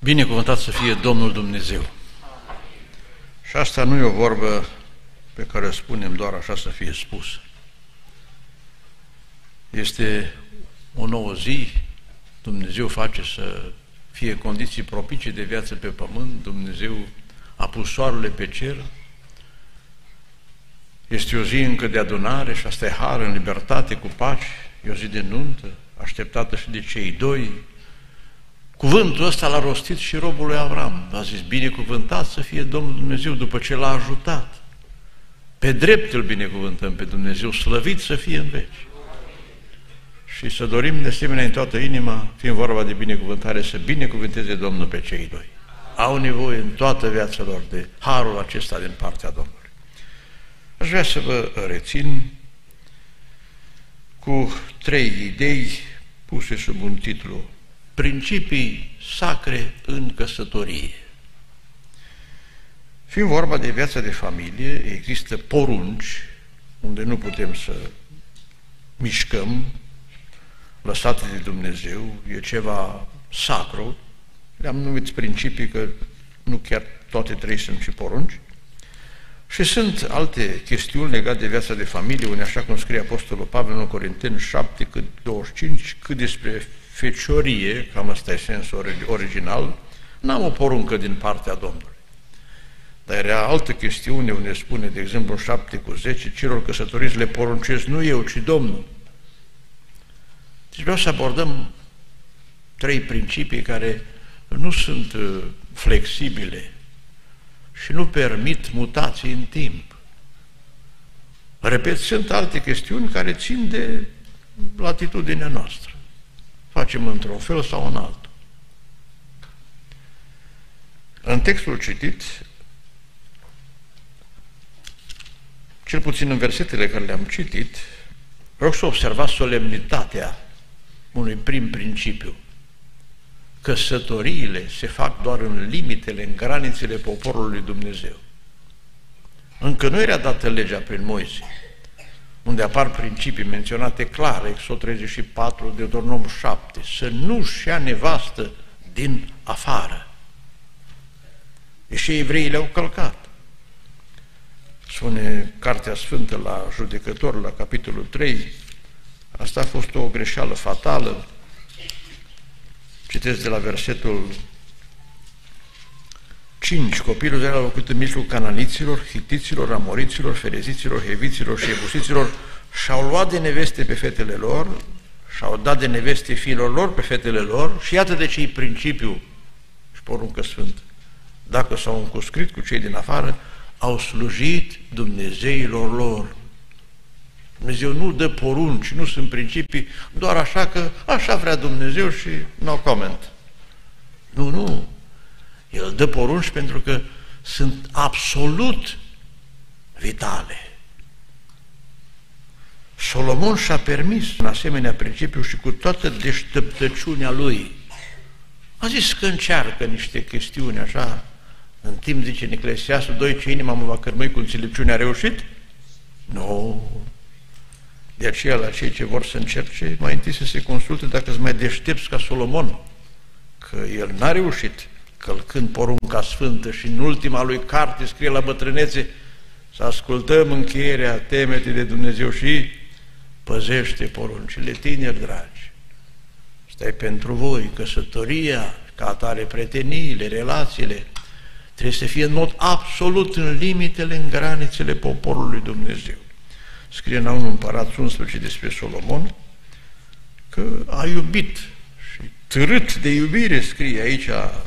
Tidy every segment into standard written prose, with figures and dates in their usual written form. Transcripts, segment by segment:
Binecuvântat să fie Domnul Dumnezeu. Și asta nu e o vorbă pe care o spunem doar așa să fie spusă. Este o nouă zi, Dumnezeu face să fie condiții propicii de viață pe pământ, Dumnezeu a pus soarele pe cer, este o zi încă de adunare și asta e har în libertate, cu pace, e o zi de nuntă, așteptată și de cei doi. Cuvântul ăsta l-a rostit și robul lui Avram, a zis, binecuvântat să fie Domnul Dumnezeu după ce l-a ajutat. Pe drept îl binecuvântăm pe Dumnezeu, slăvit să fie în veci. Și să dorim de asemenea în toată inima, fiind vorba de binecuvântare, să binecuvânteze Domnul pe cei doi. Au nevoie în toată viața lor de harul acesta din partea Domnului. Aș vrea să vă rețin cu 3 idei puse sub un titlu: Principii sacre în căsătorie. Fiind vorba de viața de familie, există porunci unde nu putem să mișcăm, lăsate de Dumnezeu, e ceva sacru, le-am numit principii, că nu chiar toate 3 sunt și porunci, și sunt alte chestiuni legate de viața de familie, unde, așa cum scrie Apostolul Pavel în Corinteni 7, cât 25, cât despre feciorie, cam ăsta e sensul original, n-am o poruncă din partea Domnului. Dar era altă chestiune unde spune, de exemplu, 7:10, celor căsătoriți le poruncesc nu eu, ci Domnul. Deci vreau să abordăm 3 principii care nu sunt flexibile și nu permit mutații în timp. Repet, sunt alte chestiuni care țin de latitudinea noastră. Facem într-un fel sau în altul. În textul citit, cel puțin în versetele care le-am citit, rog să observați solemnitatea unui prim principiu. Căsătoriile se fac doar în limitele, în granițele poporului lui Dumnezeu. Încă nu era dată legea prin Moise, unde apar principii menționate clar, Exod 34, Deuteronom 7, să nu-și ia nevastă din afară. Deși evreii le-au călcat. Spune Cartea Sfântă la Judecători, la capitolul 3, asta a fost o greșeală fatală. Citesc de la versetul 5, copilul era locuit în mijlocul cananiților, hitiților, amoriților, fereziților, heviților și ebusiților, și-au luat de neveste pe fetele lor, și-au dat de neveste fiilor lor pe fetele lor, și iată de ce-i principiu și poruncă sfântă. Dacă s-au încuscrit cu cei din afară, au slujit Dumnezeilor lor. Dumnezeu nu dă porunci, nu sunt principii, doar așa că așa vrea Dumnezeu și no comment. Nu. El dă porunci pentru că sunt absolut vitale. Solomon și-a permis un asemenea principiu și cu toată deșteptăciunea lui. A zis că încearcă niște chestiuni așa, în timp, zice în Eclesiastul 2, ce inima mă va cărmui cu înțelepciune, a reușit? Nu. De aceea, la cei ce vor să încerce, mai întâi să se consulte dacă îți mai deștepți ca Solomon, că el n-a reușit, călcând porunca sfântă, și în ultima lui carte scrie la bătrânețe, să ascultăm încheierea, temete de Dumnezeu și păzește poruncile. Tineri dragi, stai pentru voi, căsătoria, ca atare prieteniile, relațiile, trebuie să fie în mod absolut în limitele, în granițele poporului Dumnezeu. Scrie în 1 Împărați 11 despre Solomon că a iubit și târât de iubire, scrie aici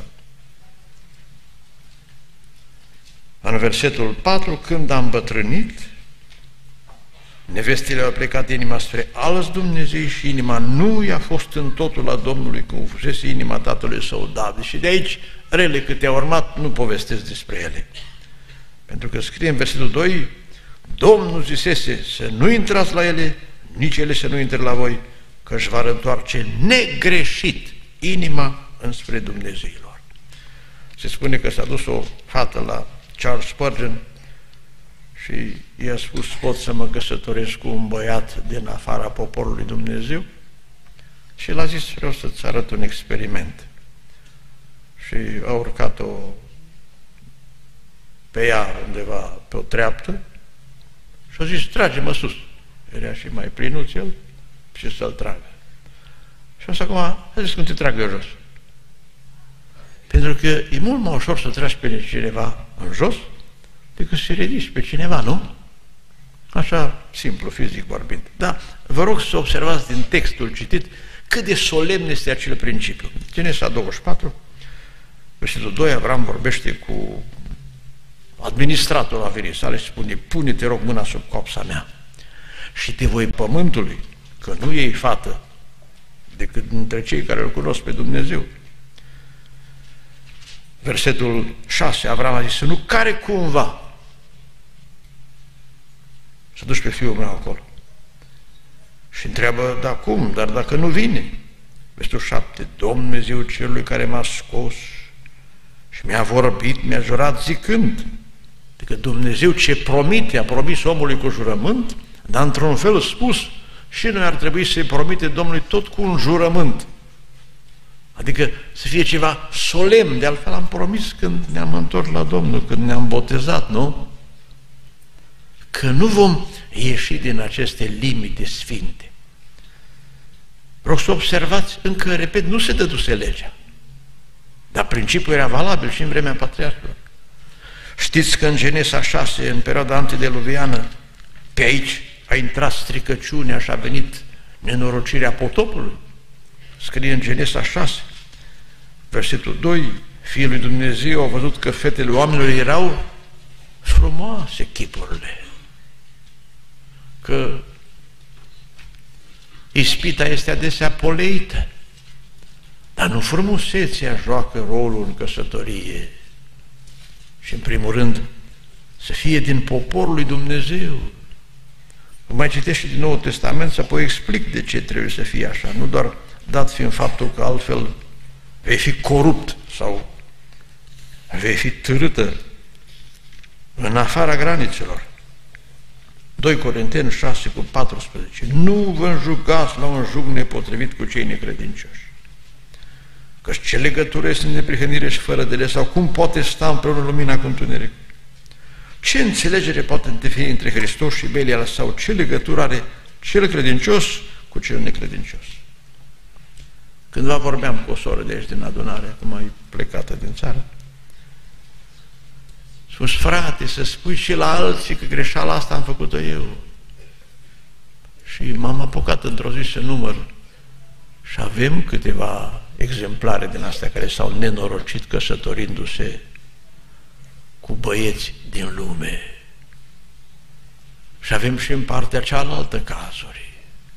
în versetul 4, când a îmbătrânit, nevestele au plecat inima spre alți Dumnezei și inima nu i-a fost în totul la Domnului, cum fusese inima tatălui său David. Și de aici, rele câte au urmat, nu povestesc despre ele. Pentru că scrie în versetul 2, Domnul zisese să nu intrați la ele, nici ele să nu intre la voi, că își va întoarce negreșit inima înspre Dumnezeilor. Se spune că s-a dus o fată la Charles Spurgeon și i-a spus, pot să mă căsătoresc cu un băiat din afara poporului Dumnezeu? Și el a zis, vreau să-ți arăt un experiment. Și și a urcat-o pe ea undeva pe o treaptă și a zis, trage-mă sus. Era și mai plinuț el și să-l tragă. Și asta acum a zis, cum te trag eu jos? Pentru că e mult mai ușor să tragi pe cineva în jos decât să ridici pe cineva, nu? Așa, simplu, fizic vorbind. Da, vă rog să observați din textul citit cât de solemn este acel principiu. Genesa 24, versetul 2, Avram vorbește cu administratorul averii sale și spune, pune, te rog, mâna sub coapsa mea și te voi pământului, că nu iei fată decât dintre cei care îl cunosc pe Dumnezeu. Versetul 6, Avram a zis, să nu care cumva să duci pe fiul meu acolo. Și întreabă, da cum? Dar dacă nu vine? Versetul 7, Dumnezeu celui care m-a scos și mi-a vorbit, mi-a jurat zicând, adică Dumnezeu ce promite, a promis omului cu jurământ, dar într-un fel spus, și noi ar trebui să-i promite Domnului tot cu un jurământ. Adică să fie ceva solemn, de altfel am promis când ne-am întors la Domnul, când ne-am botezat, nu? Că nu vom ieși din aceste limite sfinte. Rog să observați, încă, repet, nu se dăduse legea, dar principiul era valabil și în vremea patriarhilor. Știți că în Genesa 6, în perioada antediluviană, pe aici a intrat stricăciunea și a venit nenorocirea potopului. Scrie în Genesa 6, versetul 2, Fiul lui Dumnezeu a văzut că fetele oamenilor erau frumoase chipurile, că ispita este adesea poleită, dar nu frumusețea joacă rolul în căsătorie. Și în primul rând să fie din poporul lui Dumnezeu. Mai citești și din Noul Testament și apoi explic de ce trebuie să fie așa, nu doar dat fiind faptul că altfel vei fi corupt sau vei fi târâtă în afara granițelor. 2 Corinteni 6 cu 14. Nu vă înjugați la un jug nepotrivit cu cei necredincioși. Căci ce legătură este în neprihănire și fără de lege, sau cum poate sta împreună lumina cu întuneric? Ce înțelegere poate fi între Hristos și Belial, sau ce legătură are cel credincios cu cel necredincios? Cândva vorbeam cu o soră de aici din adunare, acum e plecată din țară. Spus, frate, să spui și la alții că greșeala asta am făcut-o eu. Și m-am apucat într-o zi să număr și avem câteva exemplare din astea care s-au nenorocit căsătorindu-se cu băieți din lume. Și avem și în partea cealaltă cazuri.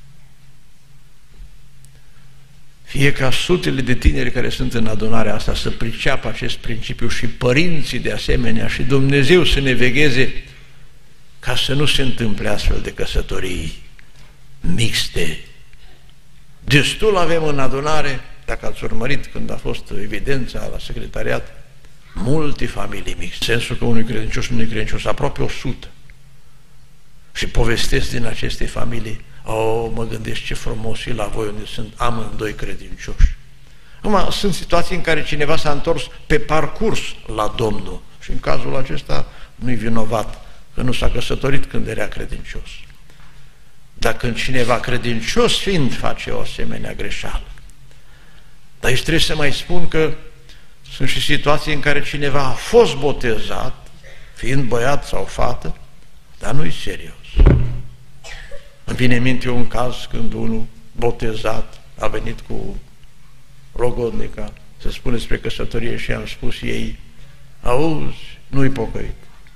Fie ca sutele de tineri care sunt în adunarea asta să priceapă acest principiu și părinții de asemenea și Dumnezeu să ne vegheze ca să nu se întâmple astfel de căsătorii mixte. Destul avem în adunare, dacă ați urmărit când a fost evidența la secretariat, multe familii mixte, în sensul că unui credincios și unui necredincios, aproape 100. Și povestesc din aceste familii, mă gândesc ce frumos e la voi unde sunt amândoi credincioși. Acum, sunt situații în care cineva s-a întors pe parcurs la Domnul și în cazul acesta nu-i vinovat, că nu s-a căsătorit când era credincios. Dar când cineva credincios fiind face o asemenea greșeală. Dar aici trebuie să mai spun că sunt și situații în care cineva a fost botezat, fiind băiat sau fată, dar nu-i serios. Îmi vine în minte un caz când unul botezat a venit cu logodnica să spune despre căsătorie și am spus ei, auzi, nu-i pocăit.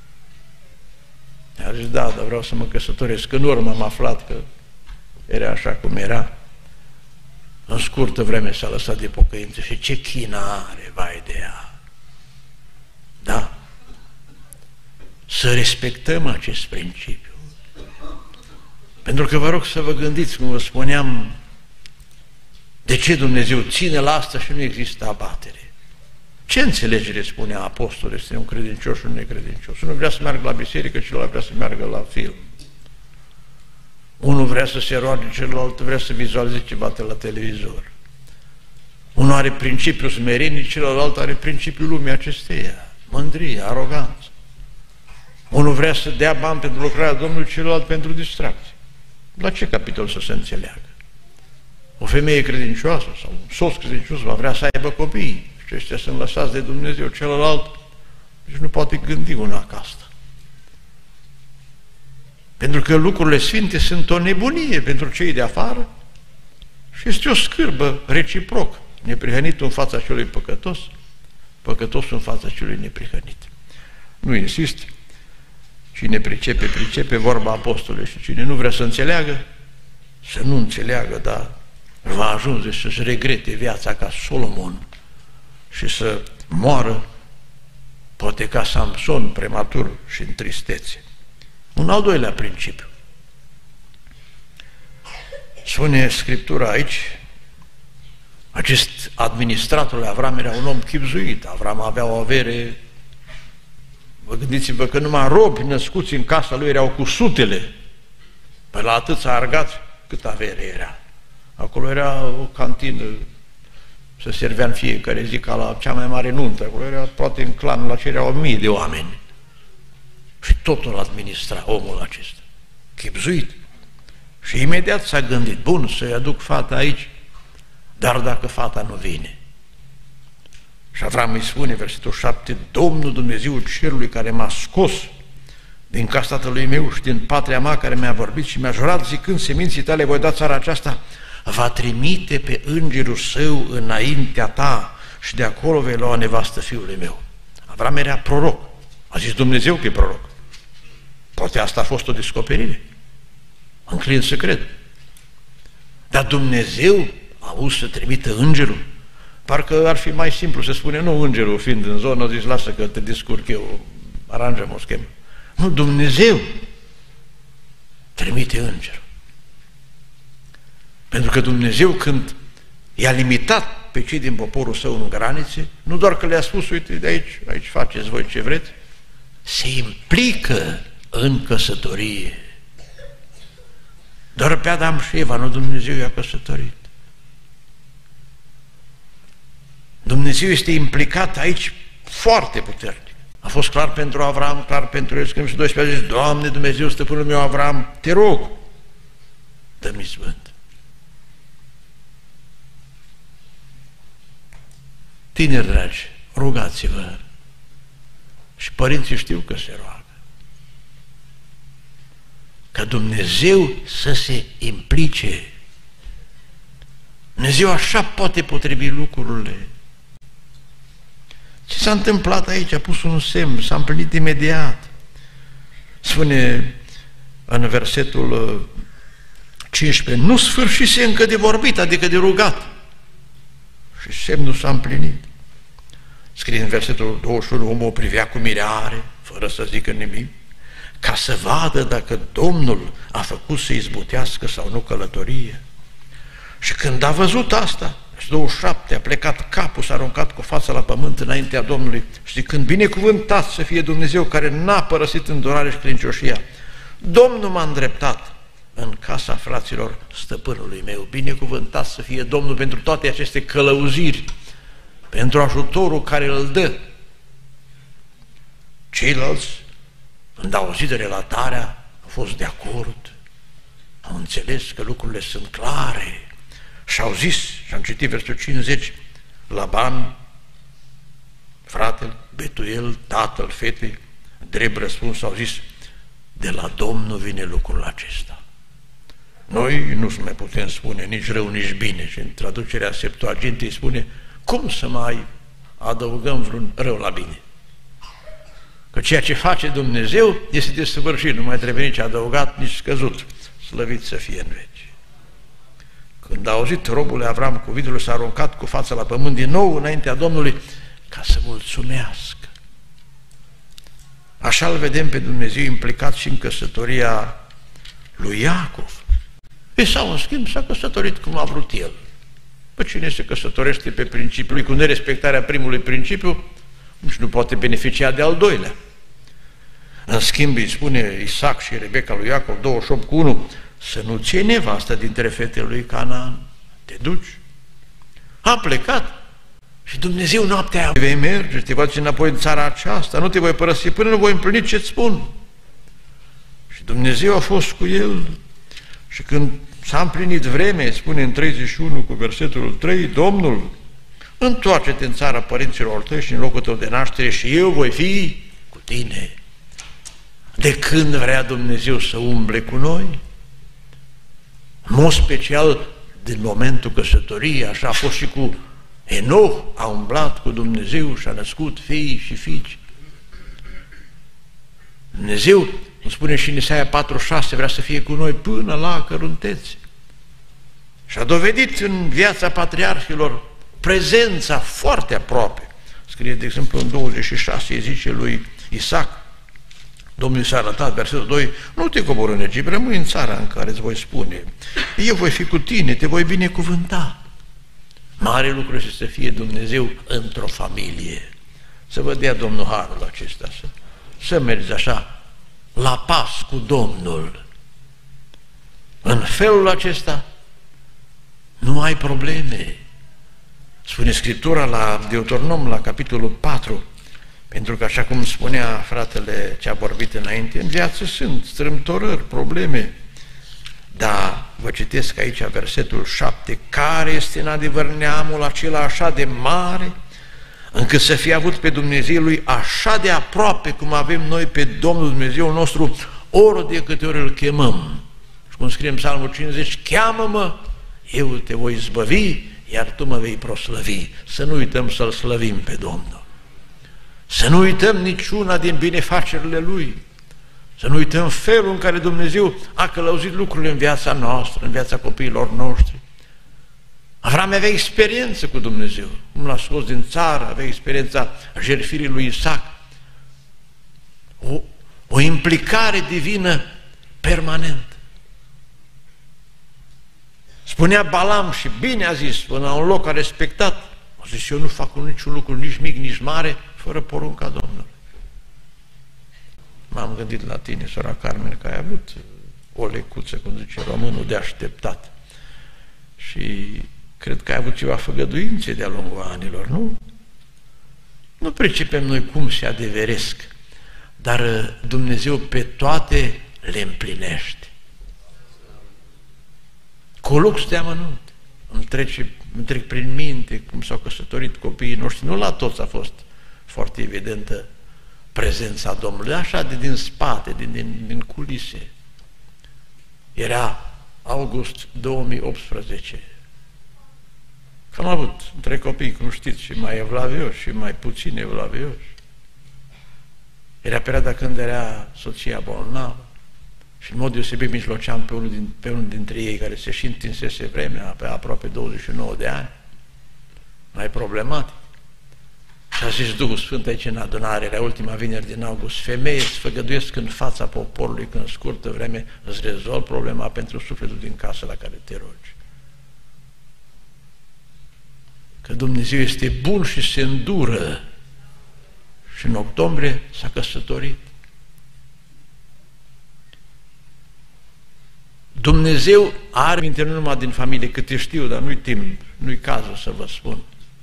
A zis, da, dar vreau să mă căsătoresc. În urmă am aflat că era așa cum era. În scurtă vreme s-a lăsat de pocăință și ce chină are, vai de ea. Da? Să respectăm acest principiu. Pentru că vă rog să vă gândiți, cum vă spuneam, de ce Dumnezeu ține la asta și nu există abatere. Ce înțelegere spunea apostolul este un credincios și un necredincios? Unul vrea să meargă la biserică, celălalt vrea să meargă la film. Unul vrea să se roage, celălalt vrea să vizualizeze ce bate la televizor. Unul are principiul smereniei, celălalt are principiul lumii acesteia, mândrie, aroganță. Unul vrea să dea bani pentru lucrarea Domnului, celălalt pentru distracție. La ce capitol să se înțeleagă? O femeie credincioasă sau un soț credincios va vrea să aibă copii și ăștia sunt lăsați de Dumnezeu, celălalt nici nu poate gândi una ca asta. Pentru că lucrurile sfinte sunt o nebunie pentru cei de afară și este o scârbă reciproc. Neprihănitul în fața celui păcătos, păcătosul în fața celui neprihănit. Nu insist, cine pricepe, pricepe, vorba apostolului, și cine nu vrea să înțeleagă, să nu înțeleagă, dar va ajunge să-și regrete viața ca Solomon și să moară, poate ca Samson, prematur și în tristețe. Un al doilea principiu. Spune Scriptura aici, acest administrator lui Avram era un om chibzuit. Avram avea o avere, vă gândiți-vă că numai robi născuți în casa lui erau cu sutele, pe la atâția argați, cât avere era. Acolo era o cantină, se servea în fiecare zi ca la cea mai mare nuntă, acolo era poate în clanul acela erau 1000 de oameni. Și totul administra omul acesta, chibzuit. Și imediat s-a gândit, bun, să-i aduc fata aici, dar dacă fata nu vine. Și Avram îi spune, versetul 7, Domnul Dumnezeul cerului care m-a scos din casa tatălui meu și din patria mea, care mi-a vorbit și mi-a jurat zicând, seminții tale voi da țara aceasta, va trimite pe îngerul său înaintea ta și de acolo vei lua nevastă fiului meu. Avram era proroc. A zis Dumnezeu că e proroc. Poate asta a fost o descoperire. Înclin să cred. Dar Dumnezeu a avut să trimită îngerul. Parcă ar fi mai simplu să spune, nu, îngerul fiind în zonă, zis, lasă că te descurc eu, aranjăm o schemă. Nu, Dumnezeu trimite îngerul. Pentru că Dumnezeu, când i-a limitat pe cei din poporul său în granițe, nu doar că le-a spus, uite, de aici faceți voi ce vreți, se implică în căsătorie. Doar pe Adam și Eva, nu Dumnezeu i-a căsătorit. Dumnezeu este implicat aici foarte puternic. A fost clar pentru Avram, clar pentru el, când și 12 a zis, Doamne Dumnezeu, stăpânul meu Avram, te rog, dă-mi izbând. Tineri dragi, rugați-vă. Și părinții știu că se roagă. Ca Dumnezeu să se implice. Dumnezeu așa poate potrivi lucrurile. Ce s-a întâmplat aici? A pus un semn, s-a împlinit imediat. Spune în versetul 15, nu sfârșise încă de vorbit, adică de rugat. Și semnul s-a împlinit. Scrie în versetul 21, omul o privea cu mirare, fără să zică nimic, ca să vadă dacă Domnul a făcut să izbutească sau nu călătorie. Și când a văzut asta, 27, a plecat capul, s-a aruncat cu fața la pământ înaintea Domnului, și când binecuvântat să fie Dumnezeu care n-a părăsit îndurare și credincioșia, Domnul m-a îndreptat în casa fraților stăpânului meu. Binecuvântat să fie Domnul pentru toate aceste călăuziri, pentru ajutorul care îl dă. Ceilalți, când au auzit de relatarea, au fost de acord, au înțeles că lucrurile sunt clare și au zis, și am citit versetul 50, Laban, fratele, Betuel, tatăl fetei, drept răspuns, au zis, de la Domnul vine lucrul acesta. Noi nu mai putem spune nici rău, nici bine, și în traducerea Septuagintei spune, cum să mai adăugăm vreun rău la bine? Că ceea ce face Dumnezeu este desăvârșit, nu mai trebuie nici adăugat, nici scăzut. Slăvit să fie în veci. Când a auzit robul lui Avram cuvintele, s-a aruncat cu fața la pământ din nou înaintea Domnului ca să mulțumească. Așa îl vedem pe Dumnezeu implicat și în căsătoria lui Iacov. Esau, în schimb, s-a căsătorit cum a vrut el. Pe cine se căsătorește pe principiul lui, cu nerespectarea primului principiu, nici nu poate beneficia de al doilea. În schimb, îi spune Isaac și Rebecca lui Iacov, 28:1, să nu ții nevasta dintre fetele lui Canaan, te duci A plecat și Dumnezeu noaptea aia: vei merge, te voi duce înapoi în țara aceasta, nu te voi părăsi până nu voi împlini ce-ți spun. Și Dumnezeu a fost cu el și când s-a împlinit vremea, spune în 31 cu versetul 3, Domnul: întoarce-te în țara părinților tăi și în locul tău de naștere și eu voi fi cu tine. De când vrea Dumnezeu să umble cu noi? În mod special din momentul căsătoriei, așa a fost și cu Enoch, a umblat cu Dumnezeu și a născut fii și fiici. Dumnezeu, îmi spune și în Isaia 4:6, vrea să fie cu noi până la căruntețe. Și a dovedit în viața patriarhilor prezența foarte aproape. Scrie, de exemplu, în 26, zice lui Isaac, Domnul s-a arătat, versetul 2, nu te coborî în Egipt, rămâi în țara în care îți voi spune, eu voi fi cu tine, te voi binecuvânta. Mare lucru este să fie Dumnezeu într-o familie. Să vă dea Domnul harul acesta, să mergi așa, la pas cu Domnul. În felul acesta nu ai probleme. Spune Scriptura la Deuteronom, la capitolul 4, pentru că, așa cum spunea fratele ce a vorbit înainte, în viață sunt strâmtorări, probleme. Dar vă citesc aici versetul 7, care este în adevăr neamul acela așa de mare, încât să fie avut pe Dumnezeu lui așa de aproape cum avem noi pe Domnul Dumnezeu nostru, ori de câte ori îl chemăm. Și cum scrie în Psalmul 50, cheamă-mă, eu te voi zbăvi, iar tu mă vei proslăvi. Să nu uităm să-L slăvim pe Domnul. Să nu uităm niciuna din binefacerile Lui. Să nu uităm felul în care Dumnezeu a călăuzit lucrurile în viața noastră, în viața copiilor noștri. Avram avea experiență cu Dumnezeu. Cum l-a scos din țară, avea experiența jertfirii lui Isaac. O implicare divină permanentă. Spunea Balam, și bine a zis, până la un loc a respectat, a zis, eu nu fac niciun lucru, nici mic, nici mare, fără porunca Domnului. M-am gândit la tine, sora Carmen, că ai avut o lecuță, cum zice românul, de așteptat. Și cred că ai avut ceva făgăduințe de-a lungul anilor, nu? Nu pricepem noi cum se adeveresc, dar Dumnezeu pe toate le împlinește. Cu lux de amănunt. Îmi trec prin minte cum s-au căsătorit copiii noștri. Nu la toți a fost foarte evidentă prezența Domnului, așa de din spate, din culise. Era august 2018. Că am avut între copii, cum știți, și mai evlavioși și mai puțin evlavioși. Era perioada când era soția bolnavă și în mod deosebit mijloceam pe unul dintre ei care se și întinsese vremea pe aproape 29 de ani, mai problematic. Și a zis Duhul Sfânt aici în adunare, era ultima vineri din august, femeie, îți făgăduiesc în fața poporului că în scurtă vreme îți rezolv problema pentru sufletul din casă la care te rogi. Că Dumnezeu este bun și se îndură. Și în octombrie s-a căsătorit. Dumnezeu are minte nu numai din familie, câte știu, dar nu-i timp, nu-i cazul să vă spun.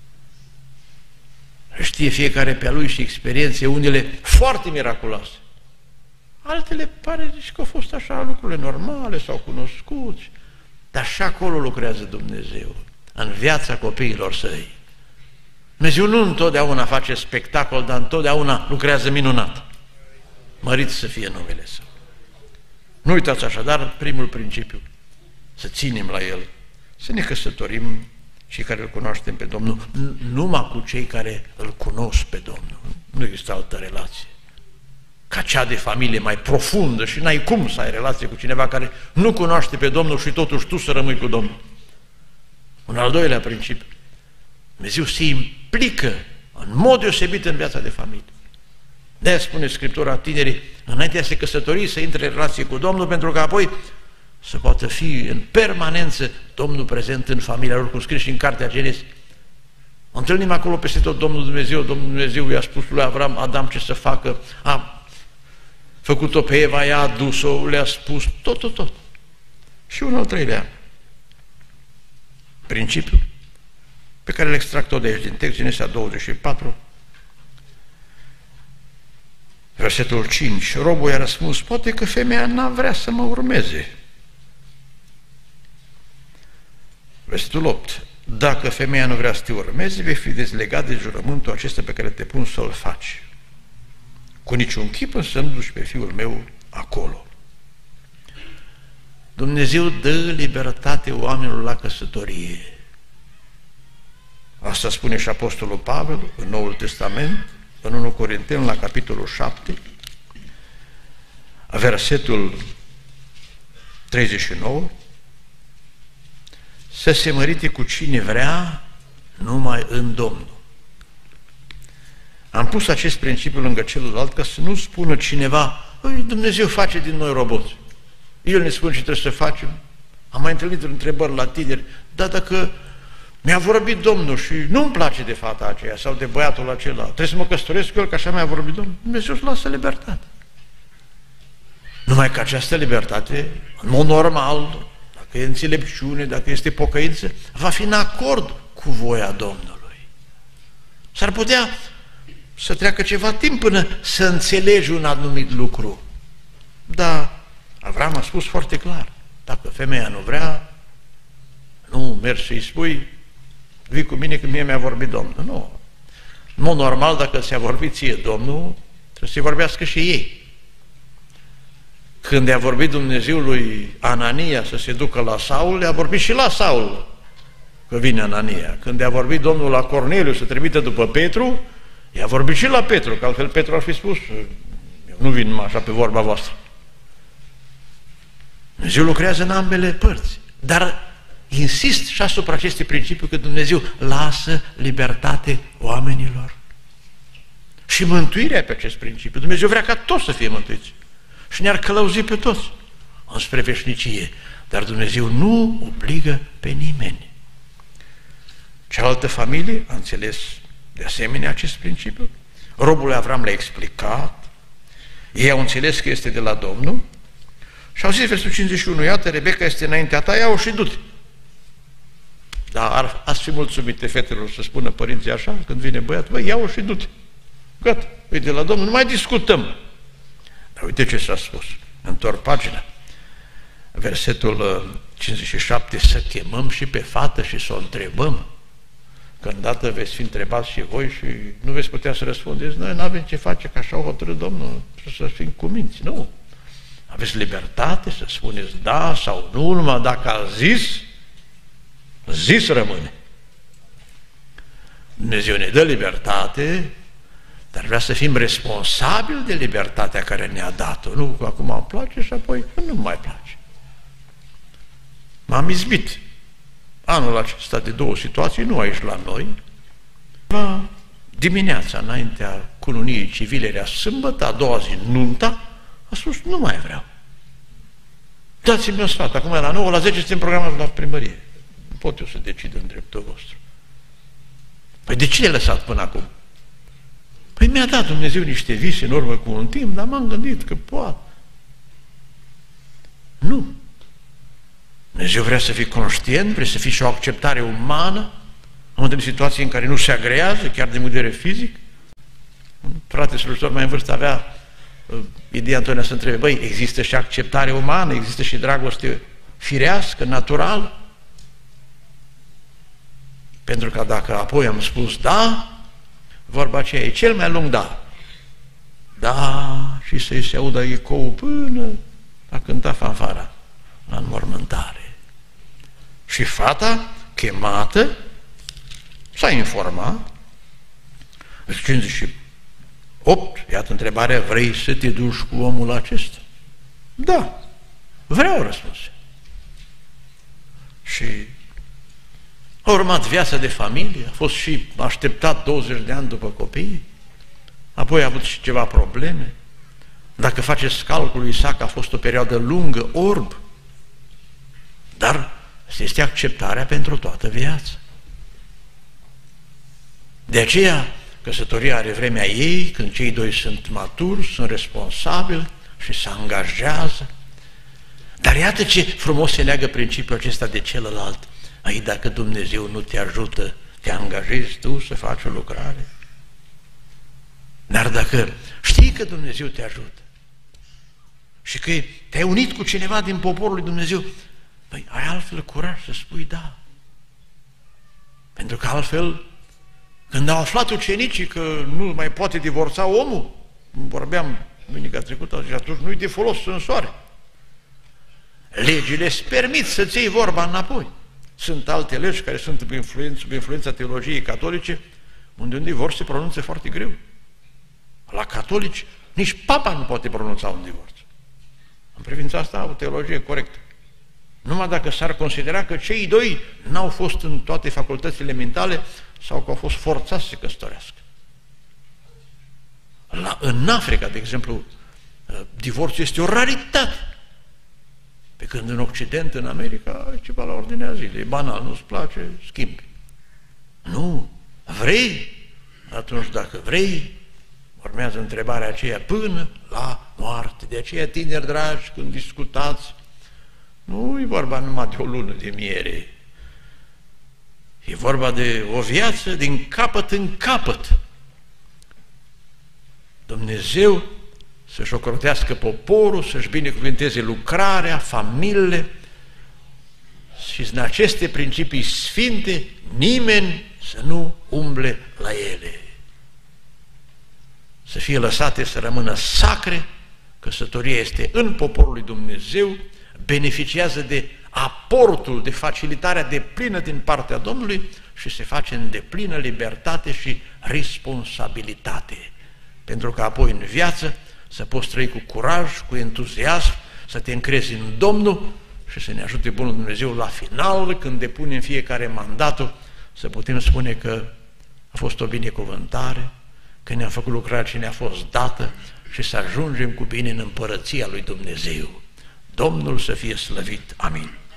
Știe fiecare pe a lui și experiențe, unele foarte miraculoase. Altele pare că au fost așa lucrurile normale, s-au cunoscut, dar și acolo lucrează Dumnezeu, în viața copiilor săi. Dumnezeu nu întotdeauna face spectacol, dar întotdeauna lucrează minunat. Mărit să fie numele Său. Nu uitați așadar primul principiu, să ținem la el, să ne căsătorim cei care îl cunoaștem pe Domnul, numai cu cei care îl cunosc pe Domnul. Nu există altă relație ca cea de familie mai profundă și n-ai cum să ai relație cu cineva care nu cunoaște pe Domnul și totuși tu să rămâi cu Domnul. Un al doilea principiu, Dumnezeu se implică în mod deosebit în viața de familie. De-aia spune Scriptura tinerii, înainte de a se căsători, să intre în relație cu Domnul, pentru că apoi să poată fi în permanență Domnul prezent în familia lor, cum scrie și în Cartea Genesi. Întâlnim acolo peste tot Domnul Dumnezeu i-a spus lui Avram, Adam ce să facă, a făcut-o pe Eva, i-a adus-o, le-a spus, tot. Și un al treilea principiu, pe care îl extrag tot de aici din text, Genesa 24, versetul 5. Robul i-a răspuns: poate că femeia n-a vrea să mă urmeze. Versetul 8. Dacă femeia nu vrea să te urmeze, vei fi dezlegat de jurământul acesta pe care te pun să-l faci. Cu niciun chip însă nu duci pe fiul meu acolo. Dumnezeu dă libertate oamenilor la căsătorie. Asta spune și Apostolul Pavel în Noul Testament, în 1 Corinteni, la capitolul 7, versetul 39, să se mărite cu cine vrea, numai în Domnul. Am pus acest principiu lângă celălalt ca să nu spună cineva: Dumnezeu face din noi roboți. El ne spune ce trebuie să facem. Am mai întâlnit întrebări la tineri: da, dacă mi-a vorbit Domnul și nu-mi place de fata aceea sau de băiatul acela, trebuie să mă căsătoresc cu el, că așa mi-a vorbit Domnul. Dumnezeu îți lasă libertate. Numai că această libertate, în mod normal, dacă e înțelepciune, dacă este pocăință, va fi în acord cu voia Domnului. S-ar putea să treacă ceva timp până să înțelegi un anumit lucru. Dar Avram a spus foarte clar: dacă femeia nu vrea, nu mergi să-i spui: vii cu mine că mie mi-a vorbit Domnul. Nu. În mod normal, dacă ți-a vorbit ție Domnul, trebuie să-i vorbească și ei. Când i-a vorbit Dumnezeu lui Anania să se ducă la Saul, i-a vorbit și la Saul că vine Anania. Când i-a vorbit Domnul la Corneliu să trimită după Petru, i-a vorbit și la Petru, că altfel Petru ar fi spus: eu nu vin numai așa pe vorba voastră. Dumnezeu lucrează în ambele părți, dar insist și asupra acestui principiu că Dumnezeu lasă libertate oamenilor. Și mântuirea pe acest principiu. Dumnezeu vrea ca toți să fie mântuiți și ne-ar călăuzi pe toți înspre veșnicie, dar Dumnezeu nu obligă pe nimeni. Cealaltă familie a înțeles de asemenea acest principiu. Robul lui Avram le-a explicat, ei au înțeles că este de la Domnul și au zis, versetul 51, iată, Rebecca este înaintea ta, ia-o și du-te. Dar ați fi mulțumite fetelor să spună părinții așa, când vine băiat: băi, ia-o și du-te. Gata, e de la Domnul, nu mai discutăm. Dar uite ce s-a spus. Întorc pagina. Versetul 57, să chemăm și pe fată și să o întrebăm. Că îndată veți fi întrebați și voi și nu veți putea să răspundeți: noi nu avem ce face, că așa o hotărât Domnul, să fim cuminți. Nu. Aveți libertate să spuneți da sau nu, numai dacă a zis, zis rămâne. Dumnezeu ne dă libertate, dar vrea să fim responsabili de libertatea care ne-a dat-o. Nu că acum îmi place și apoi nu mai place. M-am izbit anul acesta de două situații, nu aici la noi. Dimineața, înaintea cununiei civile, era sâmbătă, a doua zi, nunta, a spus: nu mai vreau. Dați-mi un sfat, acum la 9, la 10 suntem programați la primărie. Nu pot eu să decid în dreptul vostru. Păi de ce le-ai lăsat până acum? Păi mi-a dat Dumnezeu niște vise în urmă cu un timp, dar m-am gândit că poate. Nu. Dumnezeu vrea să fii conștient, vrea să fii și o acceptare umană. Am întâlnit situații în care nu se agrează, chiar din vedere fizic. Un frate slujitor mai în vârstă avea ideea întotdeauna să întrebe: băi, există și acceptare umană, există și dragoste firească, naturală? Pentru că dacă apoi am spus da, vorba aceea e cel mai lung da. Da, și să-i se audă ecou până a cânta fanfara la înmormântare. Și fata, chemată, s-a informat. 58, iată întrebarea: vrei să te duci cu omul acesta? Da, vreau, răspuns. Și a urmat viața de familie, a fost și așteptat 20 de ani după copii, apoi a avut și ceva probleme. Dacă faceți calculul, Isaac a fost o perioadă lungă, orb, dar este acceptarea pentru toată viața. De aceea, căsătoria are vremea ei, când cei doi sunt maturi, sunt responsabili și se angajează. Dar iată ce frumos se leagă principiul acesta de celălalt. Ai, dacă Dumnezeu nu te ajută, te angajezi tu să faci o lucrare. Dar dacă știi că Dumnezeu te ajută și că te-ai unit cu cineva din poporul lui Dumnezeu, păi ai altfel curaj să spui da. Pentru că altfel, când au aflat ucenicii că nu mai poate divorța omul, vorbeam duminica trecută, și atunci nu-i de folos în soare. Legile îți permit să-ți iei vorba înapoi. Sunt alte legi care sunt sub influența teologiei catolice, unde un divorț se pronunță foarte greu. La catolici, nici papa nu poate pronunța un divorț. În privința asta, o teologie corectă. Numai dacă s-ar considera că cei doi n-au fost în toate facultățile mentale sau că au fost forțați să se căsătorească. În Africa, de exemplu, divorțul este o raritate. Pe când în Occident, în America, e ceva la ordinea zilei. E banal, nu-ți place, schimbi. Nu, vrei? Atunci, dacă vrei, urmează întrebarea aceea până la moarte. De aceea, tineri dragi, când discutați, nu e vorba numai de o lună de miere. E vorba de o viață din capăt în capăt. Dumnezeu să-și ocrotească poporul, să-și binecuvânteze lucrarea, familiile și în aceste principii sfinte nimeni să nu umble la ele. Să fie lăsate să rămână sacre, căsătoria este în poporul lui Dumnezeu, beneficiază de aportul, de facilitarea deplină din partea Domnului și se face în deplină libertate și responsabilitate. Pentru că apoi în viață să poți trăi cu curaj, cu entuziasm, să te încrezi în Domnul și să ne ajute Bunul Dumnezeu la final, când depunem fiecare mandatul, să putem spune că a fost o binecuvântare, că ne-am făcut lucrarea ce ne-a fost dată și să ajungem cu bine în împărăția lui Dumnezeu. Domnul să fie slăvit. Amin.